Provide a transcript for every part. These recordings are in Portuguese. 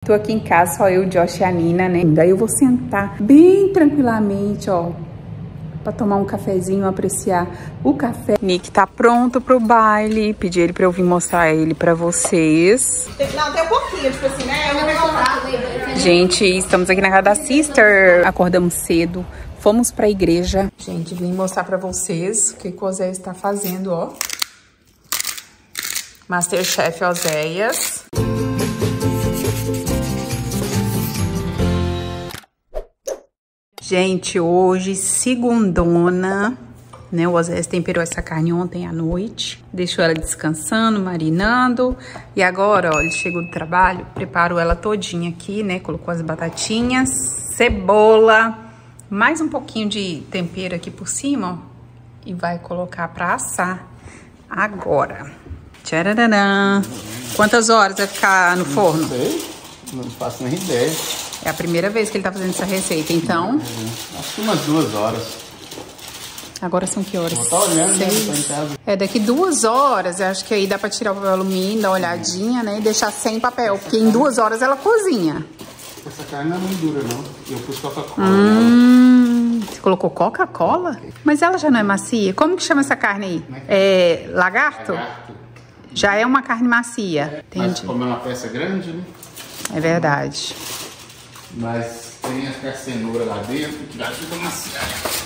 Tô aqui em casa, só eu, o Josh e a Nina, né? Daí eu vou sentar bem tranquilamente, ó, pra tomar um cafezinho, apreciar o café. Nick tá pronto pro baile. Pedi ele pra eu vir mostrar ele pra vocês. Não, tem um pouquinho, tipo assim, né? Eu vou pegar o prato. Gente, estamos aqui na casa da Sister. Acordamos cedo, fomos pra igreja. Gente, vim mostrar pra vocês o que o Oséias tá fazendo, ó. Masterchef Oséias. Gente, hoje, segundona, né? O Oséias temperou essa carne ontem à noite. Deixou ela descansando, marinando. E agora, ó, ele chegou do trabalho, preparou ela todinha aqui, né? Colocou as batatinhas, cebola, mais um pouquinho de tempero aqui por cima, ó. E vai colocar pra assar agora. Tcharam! Quantas horas vai ficar no forno? Não sei, não faço nem ideia. É a primeira vez que ele tá fazendo essa receita, então... Acho que umas 2 horas. Agora são que horas? Vou estar olhando, 6. né? Em casa. É, daqui 2 horas, eu acho que aí dá pra tirar o papel alumínio, dar uma olhadinha, né? E deixar sem papel, porque em 2 horas ela cozinha. Essa carne não é muito dura, não. Eu pus Coca-Cola. Né? Você colocou Coca-Cola? Mas ela já não é macia? Como que chama essa carne aí? É lagarto? Lagarto. Já é uma carne macia. Mas Entendi. como é uma peça grande, né? É verdade. Mas tem a cenoura lá dentro que ajuda a maciar.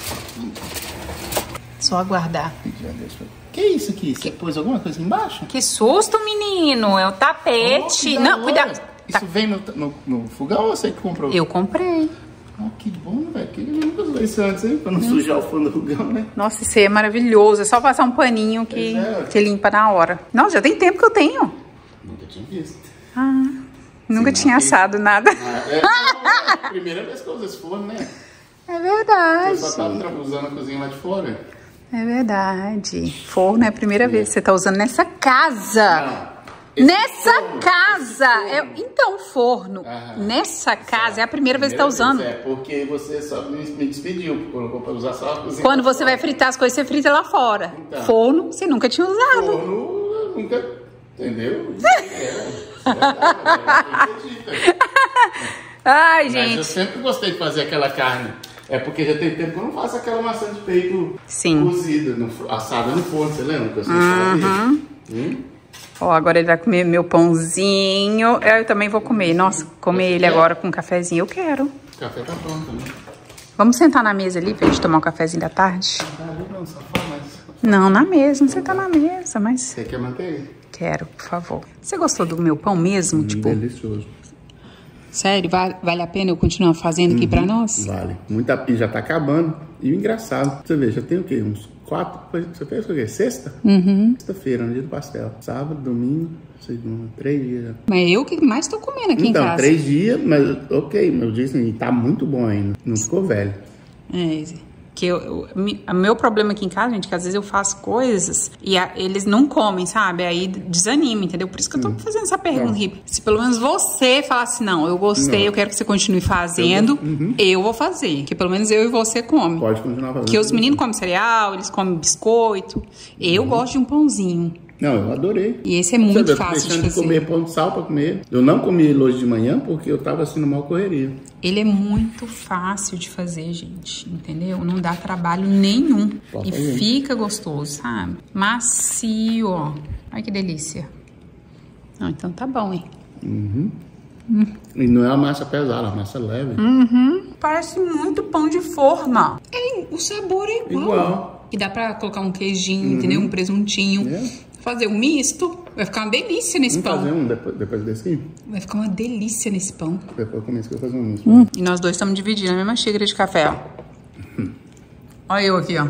Só aguardar. Que é isso aqui? Você pôs alguma coisa embaixo? Que susto, menino! É o tapete. Oh, não, cuidado. Isso vem no fogão ou você que comprou? Eu comprei. Oh, que bom, velho. Eu nunca usei isso antes, hein? Pra não sujar o fundo do fogão, né? Nossa, isso aí é maravilhoso. É só passar um paninho que limpa na hora. Nossa, já tem tempo que eu tenho. Nunca tinha visto. Nunca tinha assado nada. É a primeira vez que eu uso esse forno, né? É verdade. Você só tá usando a cozinha lá de fora? É verdade. Forno é a primeira vez que você tá usando nessa casa. Não, nessa forno, casa. forno. Então, forno. Nessa casa é a primeira vez que tá usando. É, porque você só me despediu, colocou pra usar só a cozinha. Quando você vai fritar as coisas, você frita lá fora. Então. Forno, você nunca tinha usado. Forno, eu nunca, entendeu? Ai, Mas gente. eu sempre gostei de fazer aquela carne. É porque já tem tempo que eu não faço aquela maçã de peito cozida, assada no forno, você lembra que eu sempre fazia? Ó, agora ele vai comer meu pãozinho. Eu também vou comer. Nossa, comer ele agora com um cafezinho. Eu quero. O café tá pronto, né? Vamos sentar na mesa ali pra gente tomar um cafezinho da tarde? Não, só fala mais. Não, na mesa. Não sentar na mesa, mas... Você quer manteiga? Quero, por favor. Você gostou do meu pão mesmo? Tipo, delicioso. sério? Vale a pena eu continuar fazendo aqui pra nós? Vale. Muita, e já tá acabando. E o engraçado, você vê, já tem o quê? Uns 4, você fez o quê? Sexta? Sexta-feira, no dia do pastel. Sábado, domingo, segunda, 3 dias. Mas eu que mais tô comendo aqui em casa. Então, 3 dias, mas ok, meu dia assim, tá muito bom ainda. Não ficou velho. É, que meu problema aqui em casa, gente, que às vezes eu faço coisas e eles não comem, sabe? Aí desanima, entendeu? Por isso que eu tô fazendo essa pergunta aqui. Se pelo menos você falar assim, não, eu gostei, eu quero que você continue fazendo, eu vou fazer. Que pelo menos eu e você comem. Pode continuar fazendo. Que os meninos comem cereal, eles comem biscoito. Eu gosto de um pãozinho. Não, eu adorei. E esse é muito fácil de fazer. De comer pão de sal pra comer. Eu não comi ele hoje de manhã porque eu tava assim numa correria. Ele é muito fácil de fazer, gente, entendeu? Não dá trabalho nenhum. Pode e fazer. fica gostoso, sabe? Macio, ó. Olha que delícia. Não, então tá bom, hein? E não é uma massa pesada, é uma massa leve. Parece muito pão de forma. O sabor é igual. E dá pra colocar um queijinho, entendeu? Um presuntinho. Fazer um misto. Vai ficar uma delícia nesse pão. Vamos fazer um depois desse? Vai ficar uma delícia nesse pão. Depois eu começo que eu vou fazer um misto. E nós dois estamos dividindo a mesma xícara de café, ó. Olha eu aqui, ó.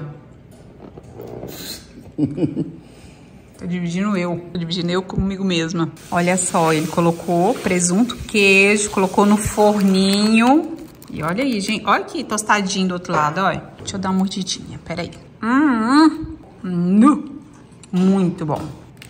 Tô dividindo eu comigo mesma. Olha só, ele colocou presunto, queijo, colocou no forninho. E olha aí, gente. Olha aqui, tostadinho do outro lado, olha. Deixa eu dar uma mordidinha, peraí. Muito bom.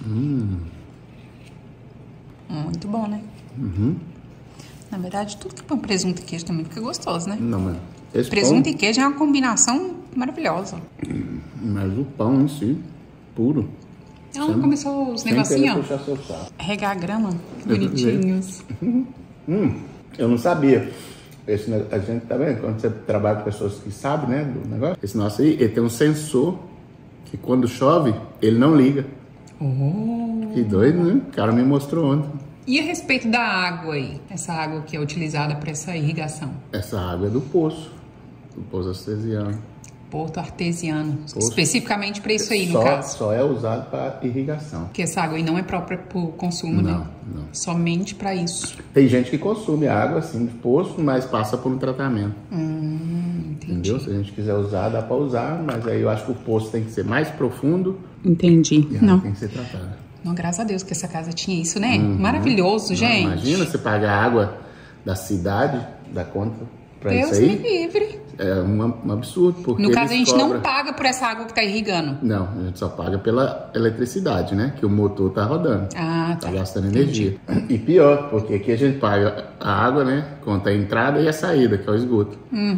Muito bom, né? Na verdade, tudo que põe presunto e queijo também fica gostoso, né? Não, mas esse Presunto pão, e queijo é uma combinação maravilhosa. mas o pão em si, puro. Ela começou os Sem querer negocinhos, ó. puxar seu saco. Regar a grama, bonitinhos. Eu não sabia. A gente tá vendo, quando você trabalha com pessoas que sabem, né, do negócio, esse nosso aí, ele tem um sensor que quando chove, ele não liga. Que doido, né? O cara me mostrou ontem. E a respeito da água aí? Essa água que é utilizada para essa irrigação? Essa água é do poço artesiano. Porto artesiano. Especificamente para isso aí, no caso. Só é usado para irrigação. Porque essa água aí não é própria para o consumo, né? Não. Somente para isso. Tem gente que consome água assim de poço, mas passa por um tratamento. Entendi. Entendeu? Se a gente quiser usar, dá para usar, mas aí eu acho que o poço tem que ser mais profundo. Entendi. E não tem que ser tratada. Não, graças a Deus que essa casa tinha isso, né? Maravilhoso, gente. Imagina você pagar a água da cidade, da conta pra Deus isso aí. me livre. É um absurdo, porque no caso, a gente cobram... não paga por essa água que tá irrigando. Não, a gente só paga pela eletricidade, né? Que o motor tá rodando. Ah, tá. Tá gastando energia. E pior, porque aqui a gente paga a água, né? Conta a entrada e a saída, que é o esgoto.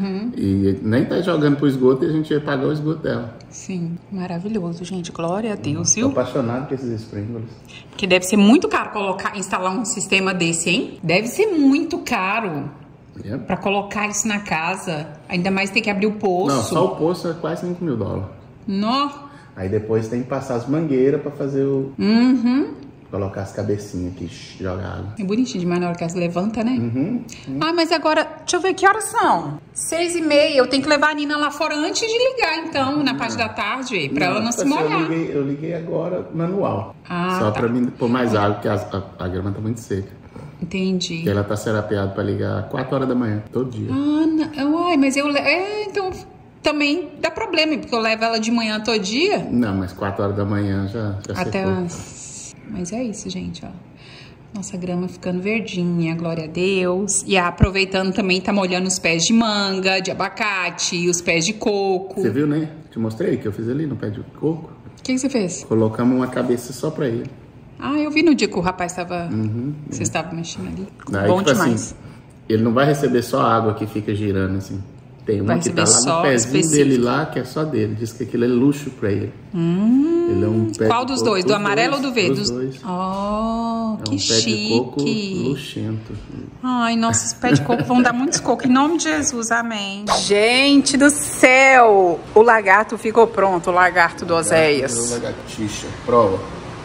E nem tá jogando pro esgoto e a gente vai pagar o esgoto dela. Sim, maravilhoso, gente. Glória a Deus, Tô viu? apaixonado por esses sprinklers. Porque deve ser muito caro instalar um sistema desse, hein? Deve ser muito caro. Pra colocar isso na casa. Ainda mais ter que abrir o poço. Não, só o poço é quase 5 mil dólares. Nó. Aí depois tem que passar as mangueiras pra fazer o... Colocar as cabecinhas aqui, jogar água. É bonitinho demais na hora que elas levantam, né? Ah, mas agora, deixa eu ver que horas são. 6h30. Eu tenho que levar a Nina lá fora antes de ligar, então, na parte da tarde, pra ela não se molhar. Eu liguei agora manual. Ah, só tá. pra mim pôr mais água, porque a grama tá muito seca. Entendi. E ela tá serapeada pra ligar 4 horas da manhã, todo dia. Ah, não. Ai, mas eu... então... Também dá problema, porque eu levo ela de manhã todo dia. Não, mas 4 horas da manhã já até secou. Mas é isso, gente, ó. Nossa grama ficando verdinha, glória a Deus. E aproveitando também, tá molhando os pés de manga, de abacate, os pés de coco. Você viu, né? Te mostrei que eu fiz ali no pé de coco. O que você fez? Colocamos uma cabeça só pra ele. Ah, eu vi no dia que o rapaz estava... Você estava mexendo ali. Daí, Bom tipo demais. Assim, ele não vai receber só a água que fica girando assim. Tem uma que tá lá no pezinho dele lá, que é só dele. Diz que aquilo é luxo pra ele. Ele é um pé Qual de dos coco, dois? Do amarelo ou do verde? Dos dois. Oh, É que um chique. pé de coco luxento. Ai, nossos pés de coco vão dar muitos cocos. Em nome de Jesus, amém. Gente do céu! O lagarto ficou pronto, o lagarto do Oséias. Lagartixa, prova.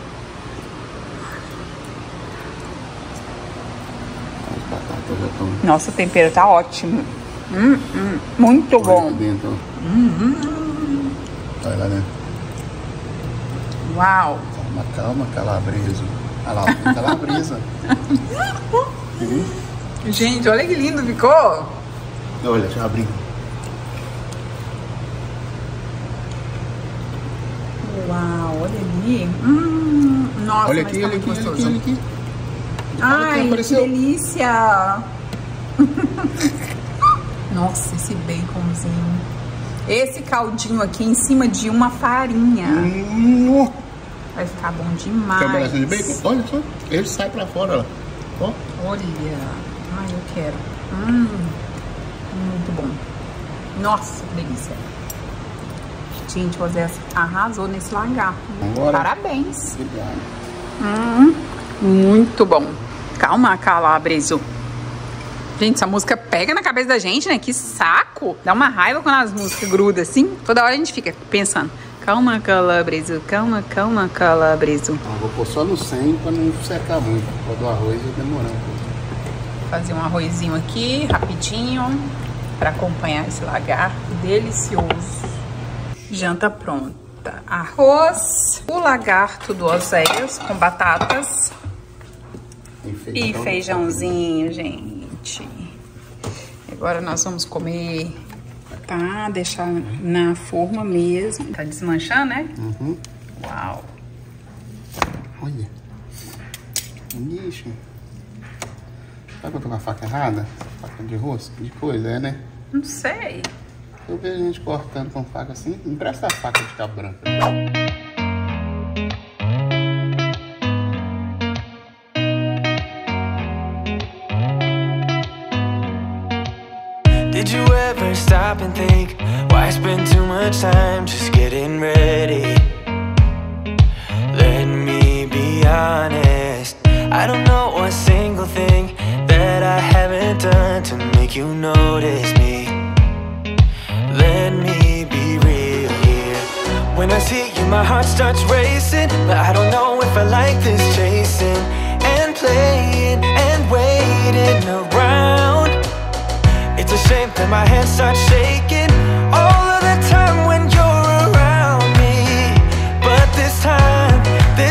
As batatas já estão... Nossa, o tempero tá ótimo. Muito bom. Dentro, Vai lá dentro. Uau. Calma, calabresa. Olha lá, tem calabresa. Gente, olha que lindo ficou. Olha, deixa eu abrir. Uau, olha ali. Nossa, Olha mas aqui, tá olha muito aqui, olha gostoso. aqui, olha aqui. Ai, que apareceu. delícia. Nossa, esse baconzinho. Esse caldinho aqui em cima de uma farinha. Vai ficar bom demais. Quer um pedacinho de bacon? Olha só, ele sai pra fora, ó. Ó. Olha. Ai, eu quero. Muito bom. Nossa, que delícia. Gente, o Oséias arrasou nesse lagarto. Agora. Parabéns. Obrigado. Muito bom. Calma, calabreso. Gente, essa música pega na cabeça da gente, né? Que saco. Dá uma raiva quando as músicas grudam assim. Toda hora a gente fica pensando. Calma, calabreso. Calma, calma, calabreso. Então, vou pôr só no 100 pra não secar muito. Pôr do arroz e demorar um pouco. Fazer um arrozinho aqui, rapidinho. Pra acompanhar esse lagarto delicioso. Janta pronta. Arroz. O lagarto do Oséias com batatas. E feijãozinho, gente. Agora nós vamos comer, tá? Deixar na forma mesmo. Tá desmanchando, né? Uau. Olha. Ixi. Sabe que eu tô com a faca errada? Faca de rosca? De coisa, é, né? Não sei. Eu vejo gente cortando com faca assim. Me empresta a faca de cabo branco. Did you ever stop and think, why spend too much time just getting ready? Let me be honest, I don't know one single thing that I done to make you notice me? Let me be real here. When I see you, my heart starts racing, but I don't know if I like this chasing and playing and waiting around. It's a shame that my hands start shaking all of the time when you're around me. But this time,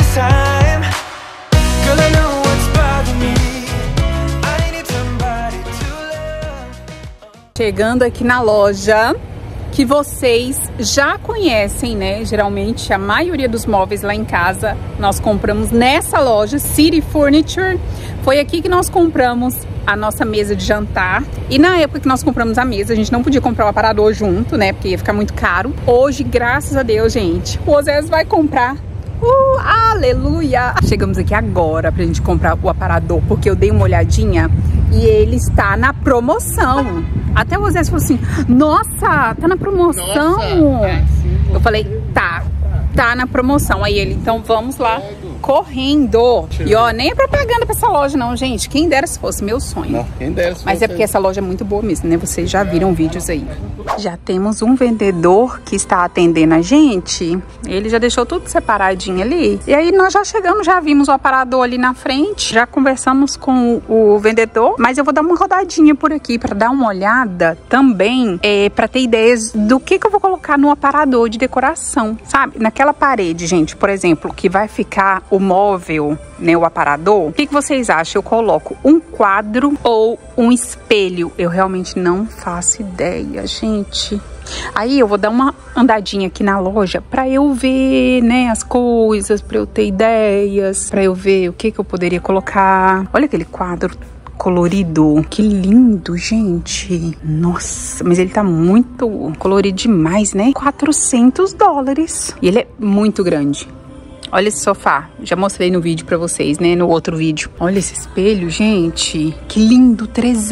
girl, I know what's bothering me. I need somebody to love. Chegando aqui na loja que vocês já conhecem, né? Geralmente a maioria dos móveis lá em casa nós compramos nessa loja, City Furniture. Foi aqui que nós compramos a nossa mesa de jantar. E na época que nós compramos a mesa, a gente não podia comprar o aparador junto, né? Porque ia ficar muito caro. Hoje, graças a Deus, gente, o Osés vai comprar. Aleluia! Chegamos aqui agora pra gente comprar o aparador, porque eu dei uma olhadinha e ele está na promoção. Até o Osés falou assim, nossa, tá na promoção. Nossa. Eu falei, tá na promoção. Aí ele, então vamos lá, correndo. E ó, nem é propaganda pra essa loja não, gente. Quem dera se fosse meu sonho. Não, quem dera se Mas é porque essa loja é muito boa mesmo, né? Vocês já viram vídeos aí. Já temos um vendedor que está atendendo a gente. Ele já deixou tudo separadinho ali. E aí nós já chegamos, já vimos o aparador ali na frente. Já conversamos com o vendedor. Mas eu vou dar uma rodadinha por aqui para dar uma olhada também, para ter ideias do que eu vou colocar no aparador de decoração, sabe? Naquela parede, gente, por exemplo, que vai ficar o móvel, né, o aparador. O que vocês acham? Eu coloco um quadro ou um espelho? Eu realmente não faço ideia, gente. Aí eu vou dar uma andadinha aqui na loja pra eu ver, né, as coisas, pra eu ter ideias, pra eu ver o que eu poderia colocar. Olha aquele quadro colorido, que lindo, gente. Nossa, mas ele tá muito colorido demais, né? $400. E ele é muito grande. Olha esse sofá, já mostrei no vídeo pra vocês, né, no outro vídeo. Olha esse espelho, gente, que lindo,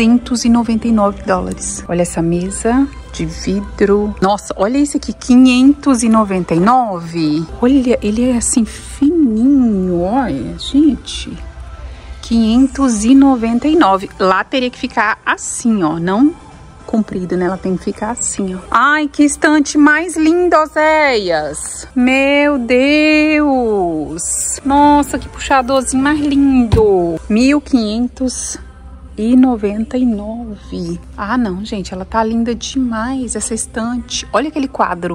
$399. Olha essa mesa de vidro. Nossa, olha esse aqui, $599. Olha, ele é assim, fininho, olha, gente. $599. Lá teria que ficar assim, ó, não comprido, né? Ela tem que ficar assim, ó. Ai, que estante mais lindo, Oséias! Meu Deus! Nossa, que puxadorzinho mais lindo! $1.599. Ah, não, gente, ela tá linda demais, essa estante. Olha aquele quadro,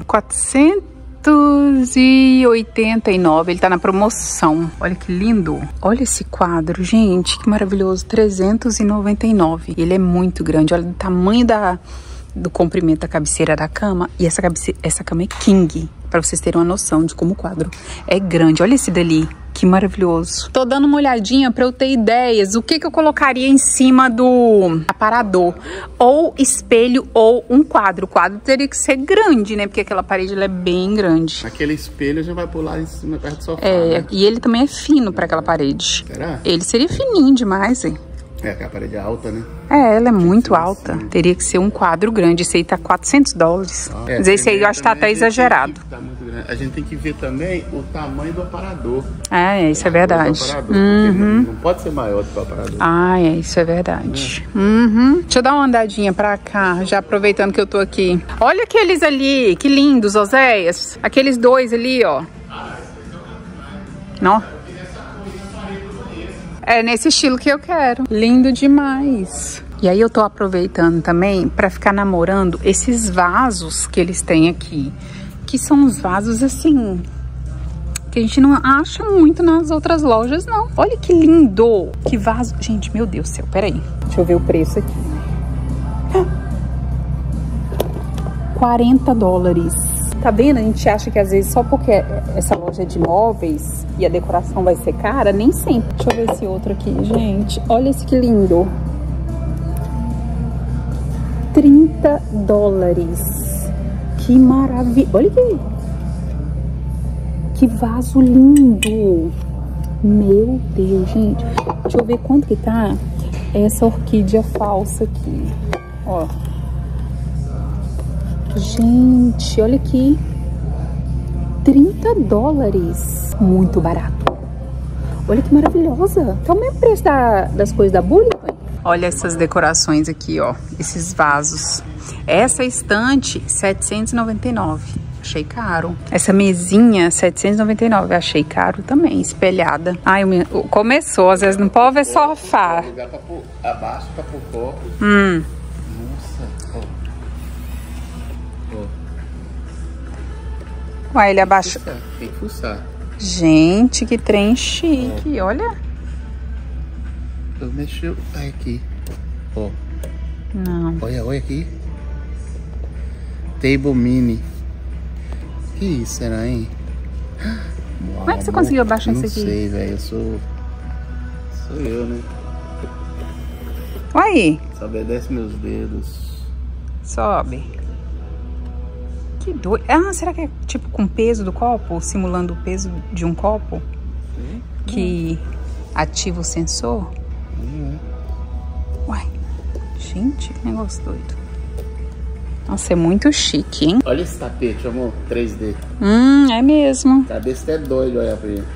$489, ele tá na promoção. Olha que lindo. Olha esse quadro, gente, que maravilhoso. $399. Ele é muito grande. Olha o tamanho do comprimento da cabeceira da cama. E essa cama é king, pra vocês terem uma noção de como o quadro é grande. Olha esse dali. Que maravilhoso. Tô dando uma olhadinha pra eu ter ideias. O que eu colocaria em cima do aparador? Ou espelho ou um quadro. O quadro teria que ser grande, né? Porque aquela parede ela é bem grande. Aquele espelho a gente vai pular em cima, perto do sofá, né? E ele também é fino pra aquela parede. Será? Ele seria fininho demais, hein? É, que a parede é alta, né? É, ela é muito alta. Assim. Teria que ser um quadro grande. Esse aí tá $400. Mas esse aí eu acho que tá até exagerado. Tá muito grande. A gente tem que ver também o tamanho do aparador. É, isso é verdade. Não pode ser maior do que o aparador. Ah, isso é verdade. Deixa eu dar uma andadinha pra cá, já aproveitando que eu tô aqui. Olha aqueles ali, que lindos, Oséias. Aqueles dois ali, ó. Não? É nesse estilo que eu quero. Lindo demais. E aí eu tô aproveitando também pra ficar namorando esses vasos que eles têm aqui. Que são uns vasos assim, que a gente não acha muito nas outras lojas, não. Olha que lindo. Que vaso. Gente, meu Deus do céu, peraí. Deixa eu ver o preço aqui. $40. Tá vendo? A gente acha que às vezes só porque essa loja é de móveis e a decoração vai ser cara, nem sempre. Deixa eu ver esse outro aqui, gente. Olha esse que lindo. $30. Que maravilha. Olha aqui. Que vaso lindo. Meu Deus, gente. Deixa eu ver quanto que tá essa orquídea falsa aqui. Ó. Gente, olha aqui. $30. Muito barato. Olha que maravilhosa. Tá o mesmo preço das coisas da Bully? Olha essas decorações aqui, ó. Esses vasos. Essa estante, 799. Achei caro. Essa mesinha, 799. Achei caro também, espelhada. Ai, começou. Às vezes não pode ver sofá. Lugar pra pôr abaixo pra pôr copo. Nossa. Ué, ele abaixou. Tem que fuçar. Gente, que trem chique. Olha. Eu mexi. Ai, aqui. Ó. Não. Olha aqui. Table mini. Que isso, será, hein? Como é que você conseguiu abaixar isso aqui? Não sei, velho. Sou eu, né? Aí. Só obedece meus dedos. Sobe. Que doido. Ah, será que é tipo com peso do copo? Simulando o peso de um copo? Que ativa o sensor? Uai. Gente, que negócio doido. Nossa, é muito chique, hein? Olha esse tapete, amor. 3D. É mesmo. Cabeça até doido, olha pra ele.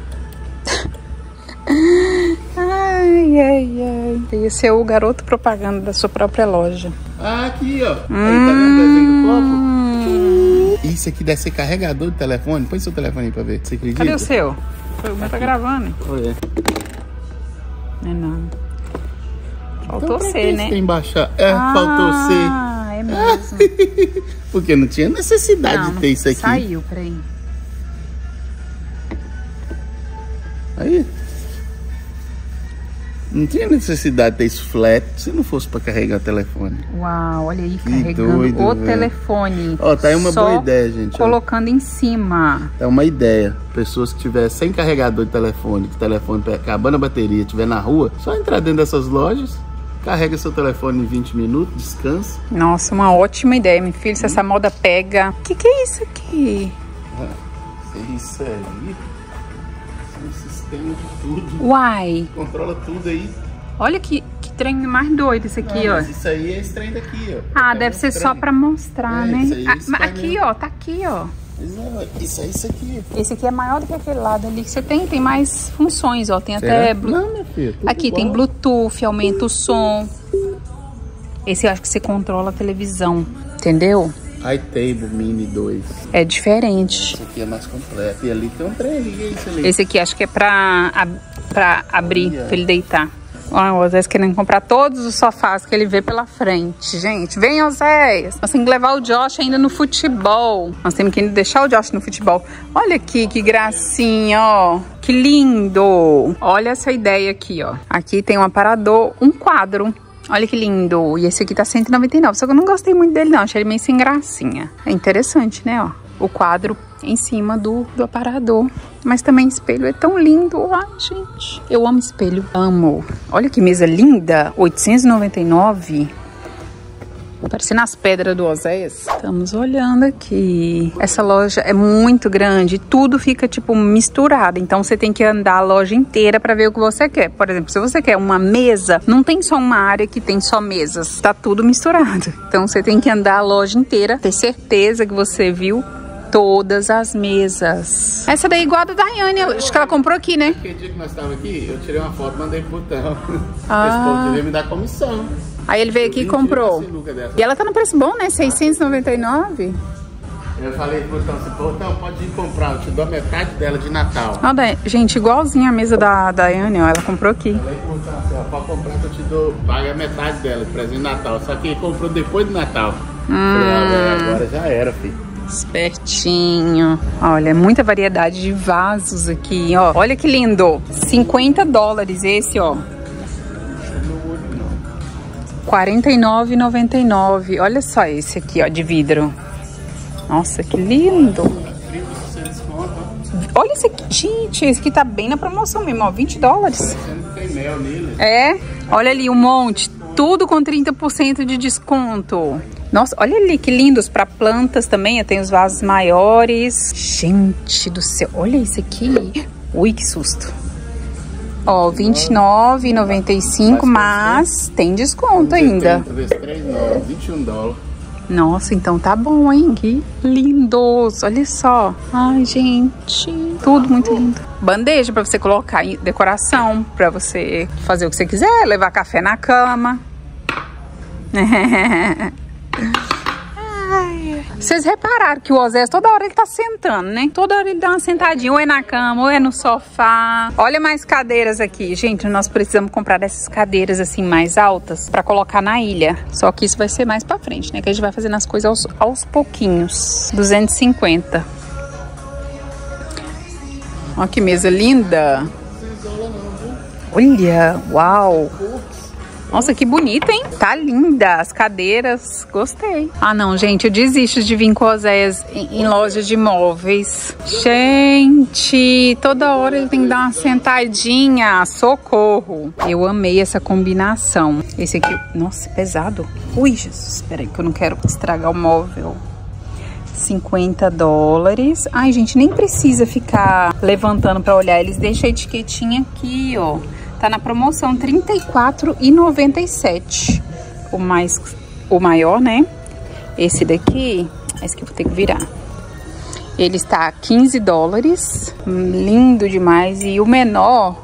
Ai, ai, ai. Esse é o garoto propaganda da sua própria loja. Ah, aqui, ó. Aí, tá vendo o desenho do copo? Isso aqui deve ser carregador de telefone. Põe seu telefone aí pra ver. Você acredita? Cadê o seu? O meu tá gravando. Olha. Não é não. Faltou Então, pra ser, que né? você tem que baixar? Faltou ser. Ah, é mesmo. Porque não tinha necessidade de ter isso aqui. Saiu, peraí. Aí. Não tinha necessidade de ter isso flat se não fosse pra carregar o telefone. Uau, olha aí, Que carregando doido, o velho. telefone. Ó, tá aí uma Só boa ideia, gente. ó. colocando em cima. É uma ideia. Pessoas que tiver sem carregador de telefone, que o telefone acabando a bateria, estiver na rua, só entrar dentro dessas lojas, carrega seu telefone em 20 minutos, descansa. Nossa, uma ótima ideia, meu filho. Se essa moda pega... Que é isso aqui? Isso aí. Esse sistema de tudo. Uai. Controla tudo aí. Olha que trem mais doido esse aqui, ó. Mas isso aí é esse trem daqui, ó. Ah, deve ser só pra mostrar, né? Isso aí, Ah, esse mas painel. aqui, ó, tá aqui, ó. Isso é isso aqui. Esse aqui é maior do que aquele lado ali que você tem mais funções, ó. Tem até... Não, minha filha. tudo Aqui tem igual. Bluetooth, aumenta o som. Esse eu acho que você controla a televisão, entendeu? iTable Mini 2. É diferente. Esse aqui é mais completo. E ali tem um trem, que é isso ali? Esse aqui acho que é pra abrir, pra ele deitar. Ó, o Oséias querendo comprar todos os sofás que ele vê pela frente. Gente, vem, Oséias. Nós temos que levar o Josh ainda no futebol. Nós temos que deixar o Josh no futebol. Olha aqui, que gracinha, ó. Que lindo. Olha essa ideia aqui, ó. Aqui tem um aparador, um quadro. Olha que lindo. E esse aqui tá 199. Só que eu não gostei muito dele, não. Achei ele meio sem gracinha. É interessante, né, ó. O quadro em cima do aparador. Mas também espelho é tão lindo. Ai, gente. Eu amo espelho. Amo. Olha que mesa linda. 899. Parecendo as pedras do Oséias. Estamos olhando aqui. Essa loja é muito grande. Tudo fica, tipo, misturado. Então, você tem que andar a loja inteira pra ver o que você quer. Por exemplo, se você quer uma mesa, não tem só uma área que tem só mesas. Tá tudo misturado. Então, você tem que andar a loja inteira. Ter certeza que você viu todas as mesas. Essa daí é igual a da Daiane. Acho que ela comprou aqui, né? Aquele dia que nós estávamos aqui, eu tirei uma foto, mandei pro botão. Ah. Esse povo devia me dar comissão. Aí ele veio aqui e comprou. E ela tá no preço bom, né? 699. Eu falei pro botão assim, botão, pode ir comprar, eu te dou a metade dela de Natal. Ó, gente, igualzinha a mesa da Daiane, ó. Ela comprou aqui. Eu falei pro botão assim, ó, pode comprar que eu te dou, paga a metade dela de presente de Natal. Só que ele comprou depois do Natal. Falei, agora já era, filho. Espertinho. Olha, muita variedade de vasos aqui, ó. Olha que lindo. $50 esse, ó. R$49,99. Olha só esse aqui, ó, de vidro. Nossa, que lindo. Olha esse aqui. Gente, esse aqui tá bem na promoção mesmo, ó. $20. Tem mel nele. É? Olha ali um monte. Tudo com 30% de desconto. Nossa, olha ali que lindos. Para plantas também, tem os vasos maiores. Gente do céu, olha isso aqui. Ui, que susto. Ó, R$29,95, mas tem desconto ainda. 3 não, $21. Nossa, então tá bom, hein? Que lindos. Olha só. Ai, gente. Tudo muito lindo. Bandeja pra você colocar em decoração, pra você fazer o que você quiser, levar café na cama. Vocês repararam que o Oséias toda hora ele tá sentando, né? Toda hora ele dá uma sentadinha, ou é na cama, ou é no sofá. Olha mais cadeiras aqui. Gente, nós precisamos comprar dessas cadeiras assim mais altas pra colocar na ilha. Só que isso vai ser mais pra frente, né? Que a gente vai fazendo as coisas aos pouquinhos. 250. Olha que mesa linda. Olha, uau. Nossa, que bonita, hein? Tá linda as cadeiras. Gostei. Ah, não, gente. Eu desisto de vir com o Oséias em lojas de móveis. Gente, toda hora ele tem que dar uma sentadinha. Socorro. Eu amei essa combinação. Esse aqui... Nossa, pesado. Ui, Jesus. Espera aí que eu não quero estragar o móvel. $50. Ai, gente, nem precisa ficar levantando pra olhar. Eles deixam a etiquetinha aqui, ó. Tá na promoção R$ 34,97. O maior, né? Esse daqui, esse que eu vou ter que virar. Ele está a $15. Lindo demais. E o menor,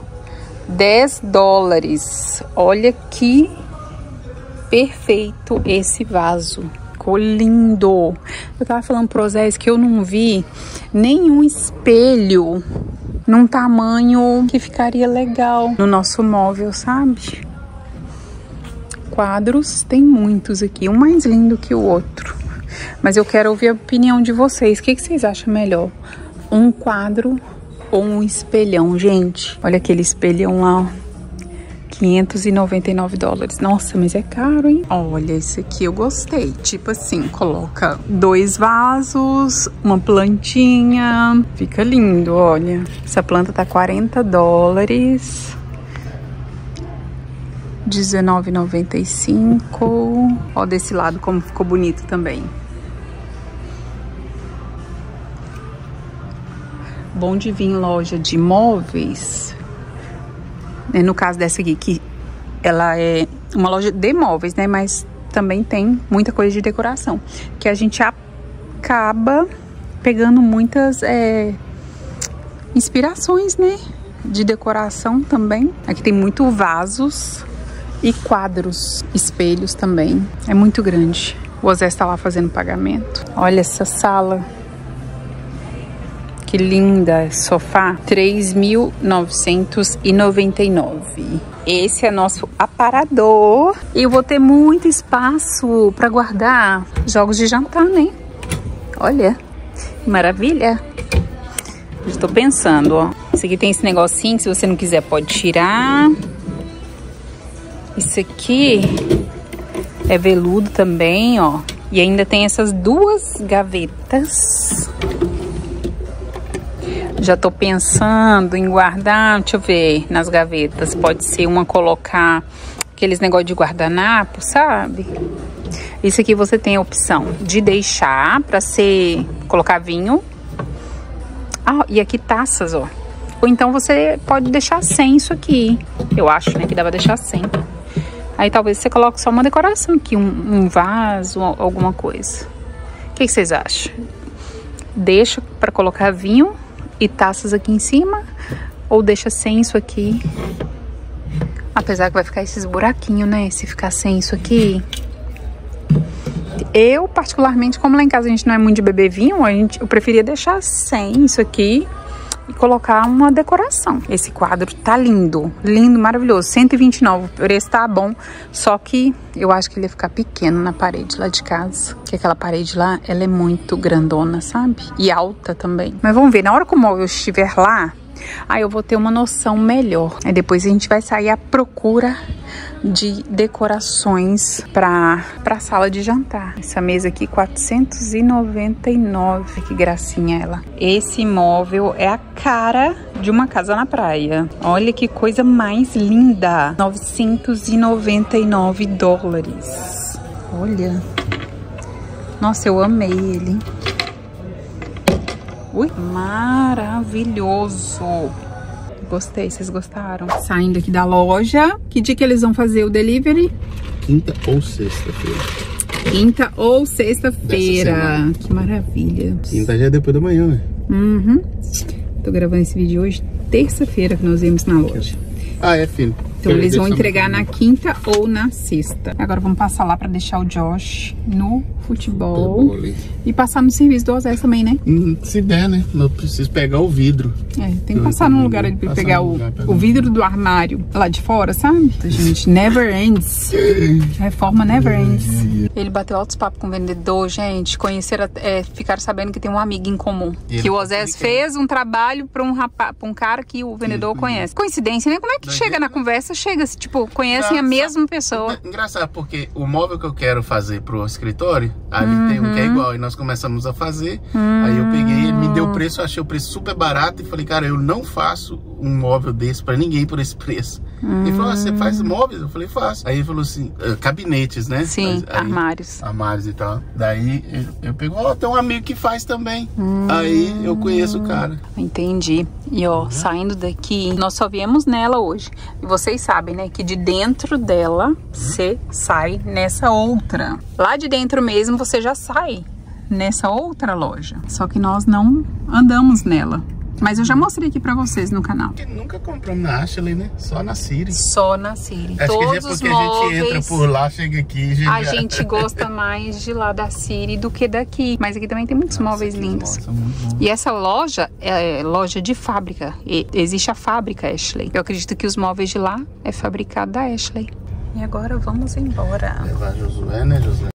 $10. Olha que perfeito esse vaso. Ficou lindo. Eu tava falando pro Oséias que eu não vi nenhum espelho num tamanho que ficaria legal no nosso móvel, sabe? Quadros, tem muitos aqui, um mais lindo que o outro. Mas eu quero ouvir a opinião de vocês. O que vocês acham melhor? Um quadro ou um espelhão, gente? Olha aquele espelhão lá, ó. $599. Nossa, mas é caro, hein? Olha, esse aqui eu gostei. Tipo assim, coloca 2 vasos, uma plantinha. Fica lindo, olha. Essa planta tá $40. $19,95. Ó, desse lado como ficou bonito também. Bom de vir em loja de móveis. No caso dessa aqui, que ela é uma loja de móveis, né? Mas também tem muita coisa de decoração. Que a gente acaba pegando muitas inspirações, né? De decoração também. Aqui tem muito vasos e quadros, espelhos também. É muito grande. O Oséias está lá fazendo pagamento. Olha essa sala. Que linda, sofá, $3.999. Esse é nosso aparador. E eu vou ter muito espaço para guardar jogos de jantar, né? Olha, que maravilha. Estou pensando, ó. Esse aqui tem esse negocinho que se você não quiser pode tirar. Esse aqui é veludo também, ó. E ainda tem essas 2 gavetas. Já tô pensando em guardar, deixa eu ver, nas gavetas. Pode ser uma colocar aqueles negócios de guardanapo, sabe? Isso aqui você tem a opção de deixar pra ser, colocar vinho. Ah, e aqui taças, ó. Ou então você pode deixar sem isso aqui. Eu acho, né, que dá pra deixar sem. Aí talvez você coloque só uma decoração aqui, um vaso, alguma coisa. O que vocês acham? Deixa pra colocar vinho e taças aqui em cima, ou deixa sem isso aqui, apesar que vai ficar esses buraquinhos, né, se ficar sem isso aqui. Eu particularmente, como lá em casa a gente não é muito de beber vinho, eu preferia deixar sem isso aqui e colocar uma decoração. Esse quadro tá lindo, lindo, maravilhoso, R$129, o preço tá bom, só que eu acho que ele ia ficar pequeno na parede lá de casa, porque aquela parede lá, ela é muito grandona, sabe? E alta também. Mas vamos ver, na hora que o móvel estiver lá, aí eu vou ter uma noção melhor. Aí depois a gente vai sair à procura de decorações pra sala de jantar. Essa mesa aqui, R$499. Que gracinha ela. Esse móvel é a cara de uma casa na praia. Olha que coisa mais linda. $999. Olha. Nossa, eu amei ele. Ui, maravilhoso. Gostei, vocês gostaram? Saindo aqui da loja. Que dia que eles vão fazer o delivery? Quinta ou sexta-feira. Quinta ou sexta-feira. Que maravilha. Quinta já é depois da manhã, né? Uhum. Tô gravando esse vídeo hoje, terça-feira, que nós viemos na loja. Ah, é, filho. Então eles vão entregar na quinta ou na sexta. Agora vamos passar lá pra deixar o Josh no futebol. E passar no serviço do Osés também, né? Se der, né? Eu preciso pegar o vidro. Tem que passar num lugar ali pra pegar o vidro do armário lá de fora, sabe? Gente, never ends. Reforma never ends. Ele bateu altos papos com o vendedor, gente. Conheceram, ficaram sabendo que tem um amigo em comum. Que o Osés fez um trabalho pra um cara que o vendedor conhece. Coincidência, né? Como é que chega na conversa? Chega-se, tipo, conhecem a mesma pessoa. Engraçado, porque o móvel que eu quero fazer pro escritório, ali tem um que é igual. E nós começamos a fazer. Aí eu peguei, ele me deu o preço, eu achei o preço super barato. E falei, cara, eu não faço um móvel desse pra ninguém por esse preço. Ele falou, você faz móveis? Eu falei, faço. Aí ele falou assim, gabinetes, né? Sim, aí, armários. Armários e tal. Daí eu pegou, tem um amigo que faz também. Aí eu conheço o cara. Entendi. E ó, saindo daqui, nós só viemos nela hoje. E vocês sabem, né, que de dentro dela, você sai nessa outra. Lá de dentro mesmo, você já sai nessa outra loja. Só que nós não andamos nela. Mas eu já mostrei aqui pra vocês no canal. Nunca compramos na Ashley, né? Só na Siri. Só na Siri. Acho Todos que é porque os móveis, a gente entra por lá, chega aqui... A gente gosta mais de lá da Siri do que daqui. Mas aqui também tem muitos móveis lindos. E essa loja é loja de fábrica. E existe a fábrica Ashley. Eu acredito que os móveis de lá é fabricado da Ashley. E agora vamos embora. Levar Josué, né, Josué?